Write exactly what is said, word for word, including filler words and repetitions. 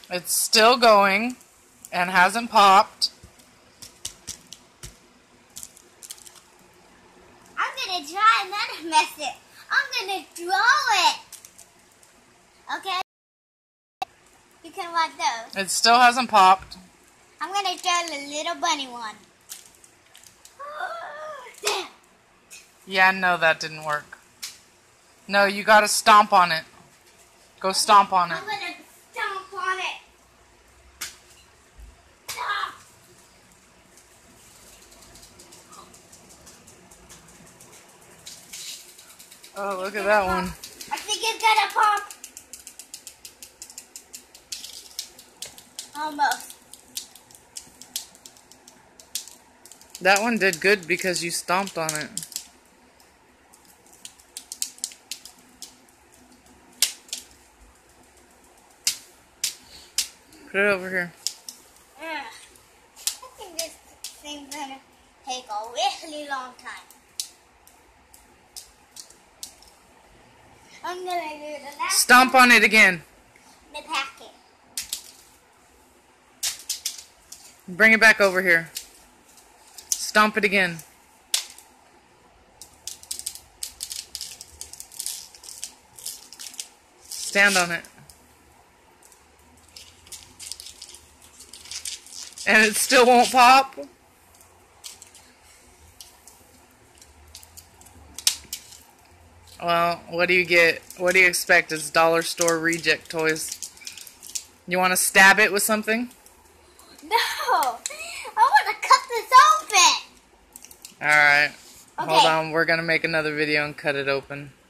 It's still going and hasn't popped. I'm gonna try another method. I'm gonna draw it. Okay? You can watch those. It still hasn't popped. I'm gonna draw the little bunny one. Damn. Yeah, no, that didn't work. No, you gotta stomp on it. Go stomp on it. I'm gonna stomp on it. Ah. Oh, look at that one. I think it's gonna pop. Almost. That one did good because you stomped on it. Put it over here. Ugh. I think this thing's gonna take a really long time. I'm gonna do the last Stomp on it again. the packet. Bring it back over here. Stomp it again. Stand on it. And it still won't pop? Well, what do you get? What do you expect? It's dollar store reject toys. You want to stab it with something? No! I want to cut this open! Alright. Okay. Hold on. We're going to make another video and cut it open.